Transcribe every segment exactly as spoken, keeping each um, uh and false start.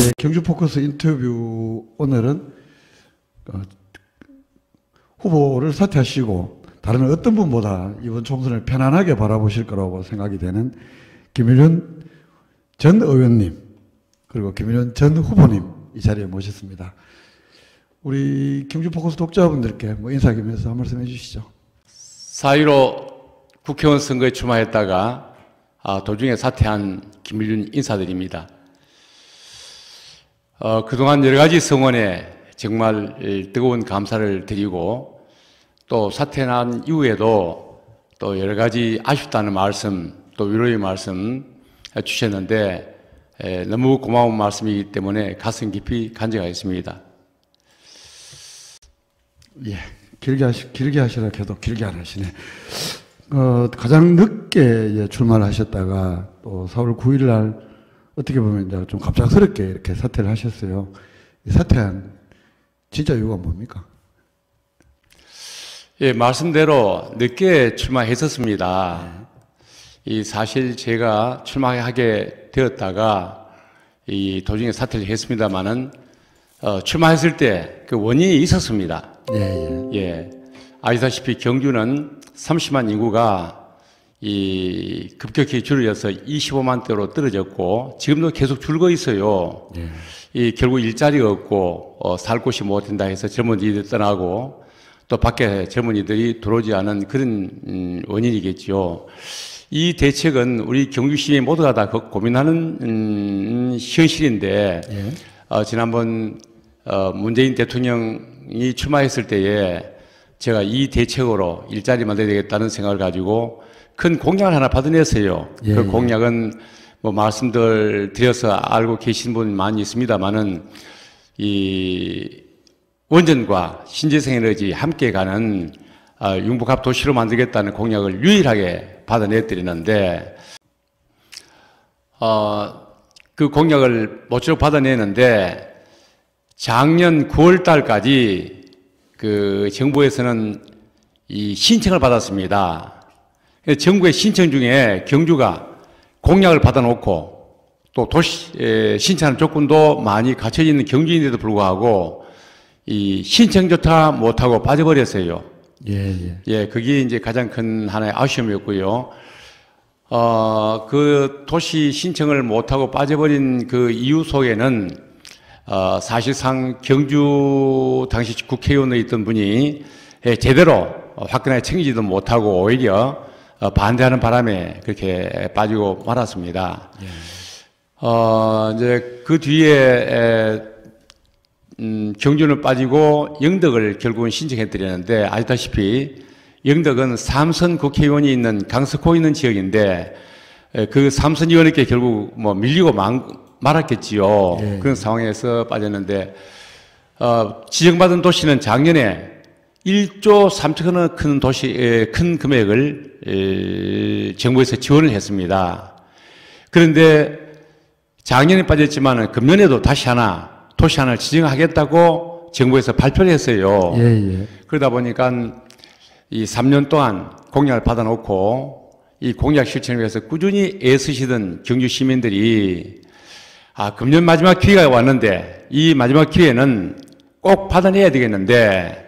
경주 포커스 인터뷰 오늘은 어, 후보를 사퇴하시고 다른 어떤 분보다 이번 총선을 편안하게 바라보실 거라고 생각이 되는 김일현 전 의원님 그리고 김일현 전 후보님 이 자리에 모셨습니다. 우리 경주 포커스 독자분들께 뭐 인사 겸해서 한 말씀 해주시죠. 사 일오 국회의원 선거에 출마했다가 아, 도중에 사퇴한 김일현 인사드립니다. 어, 그동안 여러 가지 성원에 정말 뜨거운 감사를 드리고 또 사퇴한 이후에도 또 여러 가지 아쉽다는 말씀 또 위로의 말씀 주셨는데 에, 너무 고마운 말씀이기 때문에 가슴 깊이 간직하겠습니다. 예, 길게 하시, 길게 하시라 해도 길게 안 하시네. 어, 가장 늦게 예, 출마를 하셨다가 또 사월 구일 날 어떻게 보면 이제 좀 갑작스럽게 이렇게 사퇴를 하셨어요. 이 사퇴한 진짜 이유가 뭡니까? 예, 말씀대로 늦게 출마했었습니다. 네. 이 사실 제가 출마하게 되었다가 이 도중에 사퇴를 했습니다만은 어, 출마했을 때 그 원인이 있었습니다. 예, 예. 예. 아시다시피 경주는 삼십만 인구가 이 급격히 줄어서 이십오만 대로 떨어졌고 지금도 계속 줄고 있어요. 예. 이 결국 일자리가 없고 어, 살 곳이 못 된다 해서 젊은이들 떠나고 또 밖에 젊은이들이 들어오지 않은 그런 음, 원인이겠죠. 이 대책은 우리 경주 시민 모두가 다 고민하는 음, 현실인데 예. 어, 지난번 어, 문재인 대통령이 출마했을 때에 제가 이 대책으로 일자리 만들어야 되겠다는 생각을 가지고 큰 공약을 하나 받아냈어요. 예, 그 공약은 뭐 말씀들 드려서 알고 계신 분 많이 있습니다만은 이 원전과 신재생에너지 함께 가는 어, 융복합 도시로 만들겠다는 공약을 유일하게 받아내드리는데 어, 그 공약을 모쪼록 받아내는데 작년 구월 달까지 그 정부에서는 이 신청을 받았습니다. 정부의 신청 중에 경주가 공약을 받아놓고 또 도시 신청하는 조건도 많이 갖춰져 있는 경주인데도 불구하고 이 신청조차 못하고 빠져버렸어요. 예, 예. 예, 그게 이제 가장 큰 하나의 아쉬움이었고요. 어, 그 도시 신청을 못하고 빠져버린 그 이유 속에는 어, 사실상 경주 당시 국회의원에 있던 분이 제대로 화끈하게 챙기지도 못하고 오히려 반대하는 바람에 그렇게 빠지고 말았습니다. 예. 어, 이제 그 뒤에 에, 음, 경주는 빠지고 영덕을 결국은 신청해드렸는데 아시다시피 영덕은 삼선 국회의원이 있는 강서구 있는 지역인데 에, 그 삼선 의원에게 결국 뭐 밀리고 만, 말았겠지요. 예. 그런 상황에서 빠졌는데 어, 지정받은 도시는 작년에 일조 삼천억 큰 도시, 큰 금액을 에, 정부에서 지원을 했습니다. 그런데 작년에 빠졌지만 금년에도 다시 하나 도시 하나를 지정하겠다고 정부에서 발표를 했어요. 예, 예. 그러다 보니까 이 삼 년 동안 공약을 받아놓고 이 공약 실천을 위해서 꾸준히 애쓰시던 경주 시민들이 아, 금년 마지막 기회가 왔는데 이 마지막 기회는 꼭 받아내야 되겠는데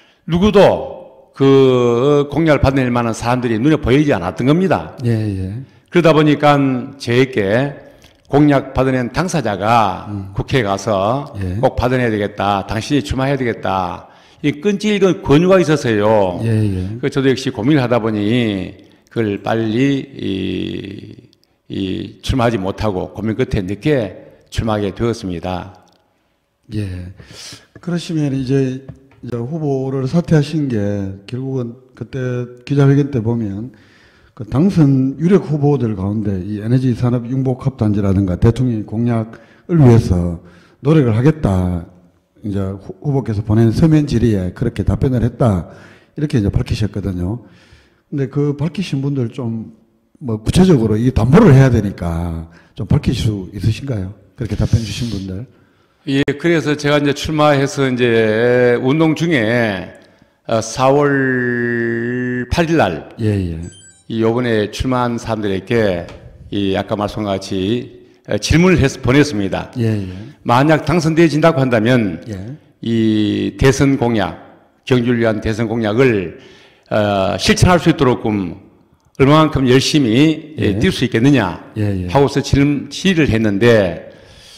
누구도 그 공약을 받아낼 만한 사람들이 눈에 보이지 않았던 겁니다. 예, 예. 그러다 보니까 저에게 공약 받아낸 당사자가 음. 국회에 가서 예. 꼭 받아내야 되겠다. 당신이 출마해야 되겠다. 이 끈질긴 권유가 있었어요. 예, 예. 그 저도 역시 고민을 하다 보니 그걸 빨리 이, 이 출마하지 못하고 고민 끝에 늦게 출마하게 되었습니다. 예. 그러시면 이제 이제 후보를 사퇴하신 게 결국은 그때 기자회견 때 보면 그 당선 유력 후보들 가운데 이 에너지 산업 융복합 단지라든가 대통령의 공약을 위해서 노력을 하겠다. 이제 후보께서 보낸 서면 질의에 그렇게 답변을 했다. 이렇게 이제 밝히셨거든요. 근데 그 밝히신 분들 좀 뭐 구체적으로 이 담보를 해야 되니까 좀 밝힐 수 있으신가요? 그렇게 답변 주신 분들. 예, 그래서 제가 이제 출마해서 이제 운동 중에 사월 팔일 날, 예, 예. 이 요번에 출마한 사람들에게 이 아까 말씀과 같이 질문을 해서 보냈습니다. 예, 예. 만약 당선되어진다고 한다면 예. 이 대선 공약, 경주를 위한 대선 공약을 어, 실천할 수 있도록끔 얼마만큼 열심히 예. 뛸 수 있겠느냐 예, 예. 하고서 질의를 했는데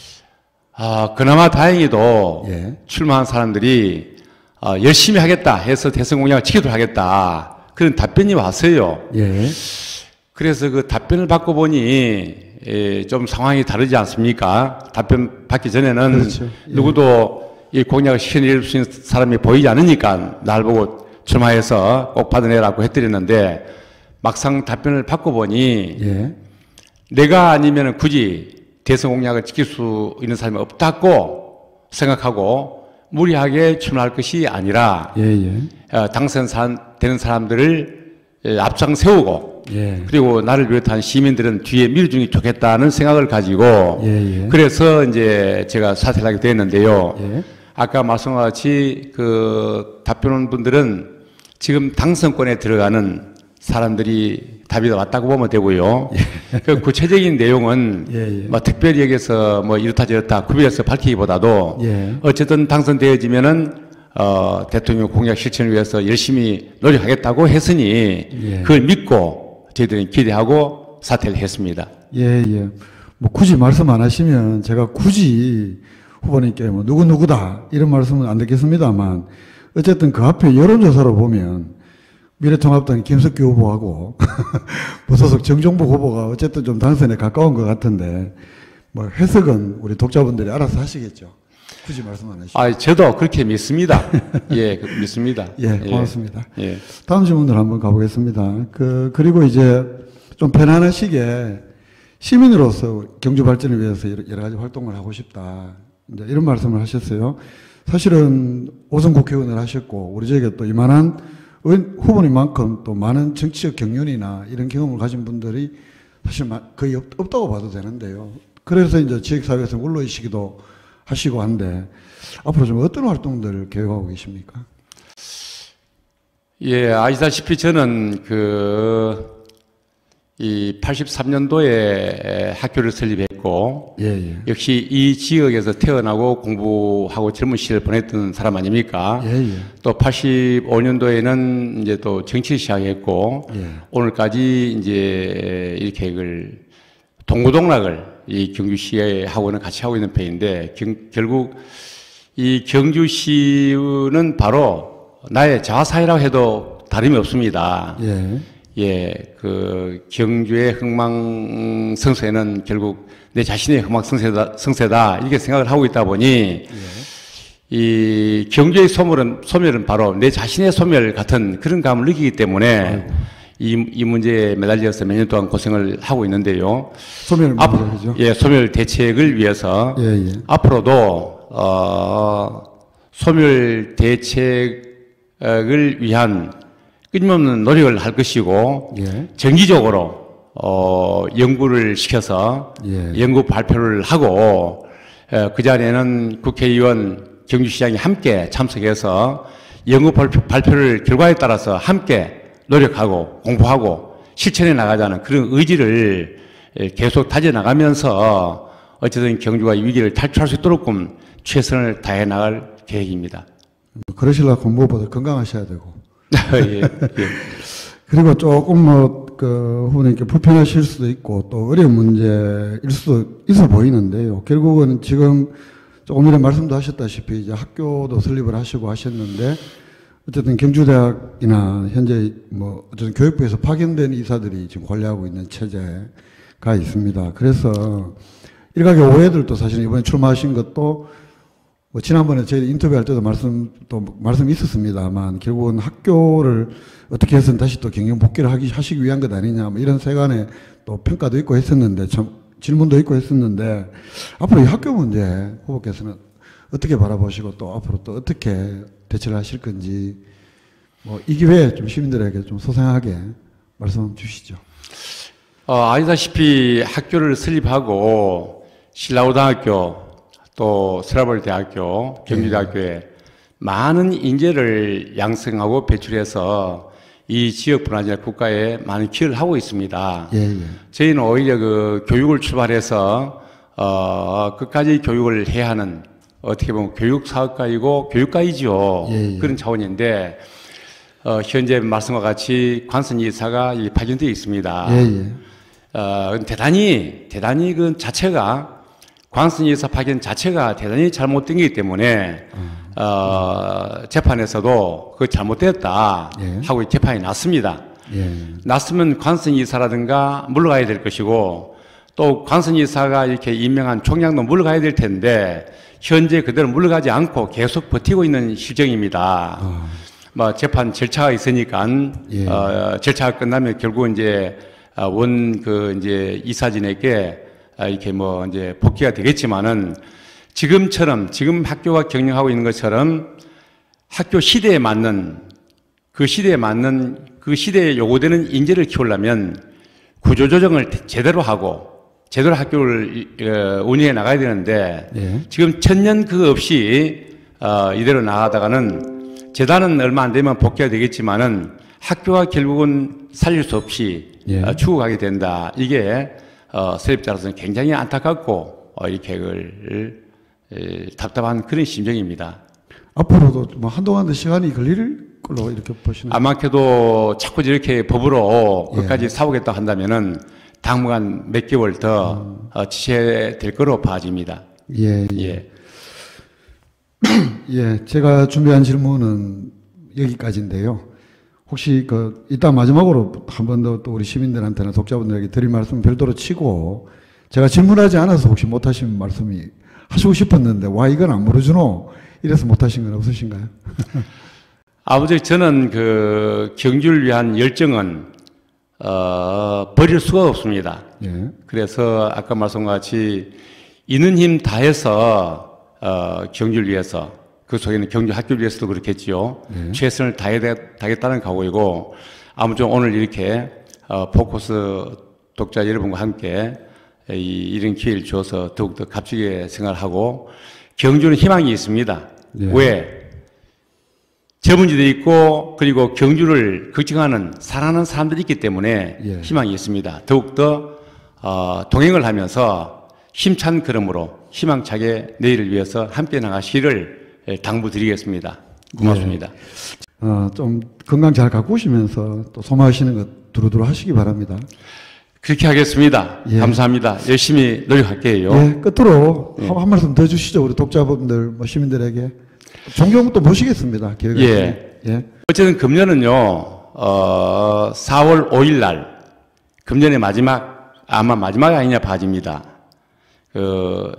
아, 그나마 다행히도 예. 출마한 사람들이 어, 열심히 하겠다 해서 대선 공약을 지키도록 하겠다 그런 답변이 왔어요. 예. 그래서 그 답변을 받고 보니 에, 좀 상황이 다르지 않습니까? 답변 받기 전에는 그렇죠. 예. 누구도 이 공약을 실현할 수 있는 사람이 보이지 않으니까 날 보고 출마해서 꼭 받아내라고 해드렸는데 막상 답변을 받고 보니 예. 내가 아니면 굳이 대선 공약을 지킬 수 있는 사람이 없다고 생각하고 무리하게 출마할 것이 아니라 예, 예. 어, 당선되는 사람들을 에, 앞장 세우고 예. 그리고 나를 비롯한 시민들은 뒤에 밀어주는 게 좋겠다는 생각을 가지고 예, 예. 그래서 이제 제가 사퇴를 하게 됐는데요. 예. 아까 말씀과 같이 그 답변한 분들은 지금 당선권에 들어가는 사람들이 답이 왔다고 보면 되고요. 예. 그 구체적인 내용은 예, 예. 뭐 특별히 여기서 뭐 이렇다 저렇다 구별해서 밝히기보다도 예. 어쨌든 당선되어지면은 어, 대통령 공약 실천을 위해서 열심히 노력하겠다고 했으니 예. 그걸 믿고 저희들은 기대하고 사퇴를 했습니다. 예, 예. 뭐 굳이 말씀 안 하시면 제가 굳이 후보님께 뭐 누구누구다 이런 말씀은 안 듣겠습니다만 어쨌든 그 앞에 여론조사로 보면 미래통합당 김석규 후보하고 무소속 정종복 후보가 어쨌든 좀 당선에 가까운 것 같은데 뭐 해석은 우리 독자분들이 알아서 하시겠죠. 굳이 말씀 안 하시죠. 아, 저도 그렇게 믿습니다. 예, 믿습니다. 예, 고맙습니다. 예, 예. 다음 질문으로 한번 가보겠습니다. 그, 그리고 이제 좀 편안하시게 시민으로서 경주 발전을 위해서 여러, 여러 가지 활동을 하고 싶다. 이제 이런 말씀을 하셨어요. 사실은 오선 국회의원을 하셨고, 우리 지역에 또 이만한 의- 후보님만큼 또 많은 정치적 경륜이나 이런 경험을 가진 분들이 사실 마- 거의 없, 없다고 봐도 되는데요. 그래서 이제 지역사회에서 물러이시기도 하시고 한데, 앞으로 좀 어떤 활동들을 계획하고 계십니까? 예, 아시다시피 저는 그, 이 팔십삼 년도에 학교를 설립했고, 예, 예. 역시 이 지역에서 태어나고 공부하고 젊은 시절을 보냈던 사람 아닙니까? 예, 예. 또 팔십오 년도에는 이제 또 정치를 시작했고, 예. 오늘까지 이제 이렇게 그 동고동락을 이 경주시에 하고는 같이 하고 있는 편인데, 경, 결국 이 경주시는 바로 나의 자화상이라고 해도 다름이 없습니다. 예. 예, 그 경주의 흥망성쇠는 결국 내 자신의 흥망성쇠다, 성쇠다 이렇게 생각을 하고 있다 보니 예. 이 경주의 소멸은 소멸은 바로 내 자신의 소멸 같은 그런 감을 느끼기 때문에 이, 이 문제에 매달려서 몇 년 동안 고생을 하고 있는데요. 소멸 앞, 문제죠. 예, 소멸 대책을 위해서 예, 예. 앞으로도 어, 소멸 대책을 위한 끊임없는 노력을 할 것이고 예. 정기적으로 어, 연구를 시켜서 예. 연구 발표를 하고 에, 그 자리에는 국회의원 경주시장이 함께 참석해서 연구 발표, 발표를 결과에 따라서 함께 노력하고 공부하고 실천해 나가자는 그런 의지를 에, 계속 다져나가면서 어쨌든 경주가 이 위기를 탈출할 수 있도록끔 최선을 다해 나갈 계획입니다. 그러시려고 무엇보다 건강하셔야 되고. 예, 예. 그리고 조금 뭐, 그, 후보님께 불편하실 수도 있고, 또 어려운 문제일 수도 있어 보이는데요. 결국은 지금 조금 전에 말씀도 하셨다시피 이제 학교도 설립을 하시고 하셨는데, 어쨌든 경주대학이나 현재 뭐, 어쨌든 교육부에서 파견된 이사들이 지금 관리하고 있는 체제가 있습니다. 그래서 일각의 오해들도 사실 이번에 출마하신 것도 뭐 지난번에 저희 인터뷰할 때도 말씀 또 말씀이 있었습니다만 결국은 학교를 어떻게 해서는 다시 또 경영 복귀를 하기 하시기 위한 것 아니냐 뭐 이런 세간의 또 평가도 있고 했었는데 참 질문도 있고 했었는데 앞으로 이 학교 문제 후보께서는 어떻게 바라보시고 또 앞으로 또 어떻게 대처를 하실 건지 뭐 이 기회에 좀 시민들에게 좀 소상하게 말씀 주시죠. 어, 아시다시피 학교를 설립하고 신라고등학교 또 스라벌대학교, 경주대학교에 많은 인재를 양성하고 배출해서 이 지역뿐 아니라 국가에 많은 기여를 하고 있습니다. 예, 예. 저희는 오히려 그 교육을 출발해서 어, 끝까지 교육을 해야 하는 어떻게 보면 교육사업가이고 교육가이죠. 예, 예. 그런 차원인데 어, 현재 말씀과 같이 관선 이사가 이 파견되어 있습니다. 예, 예. 어, 대단히 대단히 그 자체가 관선 이사 파견 자체가 대단히 잘못된 거기 때문에 어, 재판에서도 그 잘못됐다 예. 하고 재판이 났습니다. 예. 났으면 관선 이사라든가 물러가야 될 것이고 또 관선 이사가 이렇게 임명한 총장도 물러가야 될 텐데 현재 그대로 물러가지 않고 계속 버티고 있는 실정입니다. 아. 뭐 재판 절차가 있으니까 예. 어, 절차가 끝나면 결국 이제 원 그 이제 이사진에게 이렇게 뭐 이제 복귀가 되겠지만은 지금처럼 지금 학교가 경영하고 있는 것처럼 학교 시대에 맞는 그 시대에 맞는 그 시대에 요구되는 인재를 키우려면 구조조정을 제대로 하고 제대로 학교를 운영해 나가야 되는데 예. 지금 천년 그 없이 어, 이대로 나가다가는 재단은 얼마 안 되면 복귀가 되겠지만은 학교가 결국은 살릴 수 없이 예. 어, 죽어가게 된다. 이게 어, 세입자로서는 굉장히 안타깝고 어, 이렇게 그 에, 답답한 그런 심정입니다. 앞으로도 뭐 한동안 더 시간이 걸릴 걸로 이렇게 보시는. 아마도 자꾸 이렇게 법으로 예. 끝까지 사오겠다 한다면은 당분간 몇 개월 더 음. 어, 지체될 거로 봐집니다. 예, 예. 예. 예, 제가 준비한 질문은 여기까지인데요. 혹시 그 이따 마지막으로 한 번 더 또 우리 시민들한테나 독자분들에게 드릴 말씀 별도로 치고 제가 질문하지 않아서 혹시 못하신 말씀이 하시고 싶었는데 와 이건 안 물어주노 이래서 못하신 건 없으신가요? 아버지 저는 그 경주를 위한 열정은 어, 버릴 수가 없습니다. 예, 그래서 아까 말씀과 같이 있는 힘 다해서 어, 경주를 위해서 그 속에는 경주 학교를 위해서도 그렇겠지요. 네. 최선을 다해, 다하겠다는 각오이고 아무쪼록 오늘 이렇게 어, 포커스 독자 여러분과 함께 이, 이런 기회를 주어서 더욱더 값지게 생각하고 경주는 희망이 있습니다. 네. 왜? 전문지도 있고 그리고 경주를 걱정하는 사랑하는 사람들이 있기 때문에 예. 희망이 있습니다. 더욱더 어, 동행을 하면서 힘찬 걸음으로 희망차게 내일을 위해서 함께 나가시기를 당부드리겠습니다. 고맙습니다. 예. 어, 좀 건강 잘 가꾸시면서 또 소모하시는 것 두루두루 하시기 바랍니다. 그렇게 하겠습니다. 예. 감사합니다. 열심히 노력할게요. 예, 끝으로 예. 한, 한 말씀 더 주시죠. 우리 독자분들, 뭐 시민들에게. 존경 또 모시겠습니다. 기회가 예. 있으면. 예. 어쨌든 금년은요, 어, 사월 오일 날, 금년의 마지막, 아마 마지막이 아니냐 봐집니다. 그,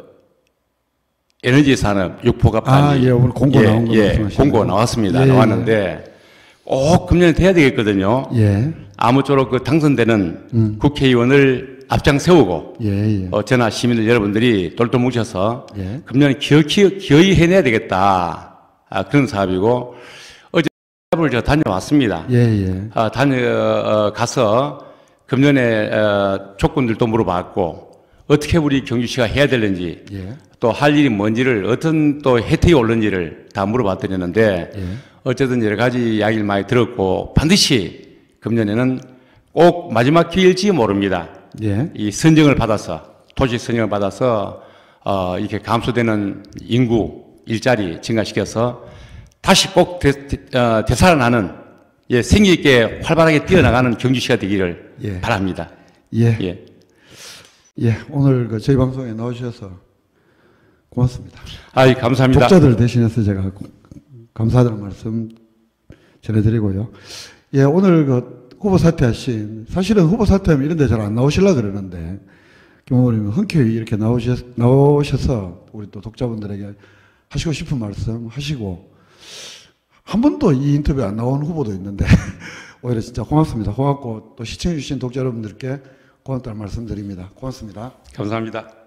에너지 산업 육 포가 아, 예, 오늘 공고 나온 거 예, 말씀하시는 공고 거. 나왔습니다. 예, 나왔는데, 꼭 금년에 돼야 되겠거든요. 예. 아무쪼록 그 당선되는 음. 국회의원을 앞장 세우고, 예, 예. 어, 저나 시민들 여러분들이 똘똘 뭉쳐서 예. 금년에 기어, 기어, 기어이 해내야 되겠다. 아, 그런 사업이고, 어제 사업을 제가 다녀왔습니다. 예, 예. 아, 다녀, 어, 가서 금년에 어, 조건들도 물어봤고, 어떻게 우리 경주시가 해야 되는지, 예. 또 할 일이 뭔지를, 어떤 또 혜택이 올는지를 다 물어봤더랬는데, 예. 어쨌든 여러 가지 이야기를 많이 들었고, 반드시 금년에는 꼭 마지막 기회일지 모릅니다. 예. 이 선정을 받아서 도시 선정을 받아서 어, 이렇게 감소되는 인구 일자리 증가시켜서 다시 꼭 되, 어, 되살아나는 예, 생기 있게 활발하게 뛰어나가는 경주시가 되기를 예. 바랍니다. 예. 예. 예. 오늘 그 저희 방송에 나오셔서 고맙습니다. 아이 감사합니다. 독자들 대신해서 제가 감사하다는 말씀 전해드리고요. 예, 오늘 그 후보 사퇴하신, 사실은 후보 사퇴하면 이런 데 잘 안 나오시려고 그러는데, 김의원님 흔쾌히 이렇게 나오셔, 나오셔서 우리 또 독자분들에게 하시고 싶은 말씀 하시고, 한 번도 이 인터뷰 안 나온 후보도 있는데, 오히려 진짜 고맙습니다. 고맙고, 또 시청해주신 독자 여러분들께 고맙다는 말씀 드립니다. 고맙습니다. 감사합니다.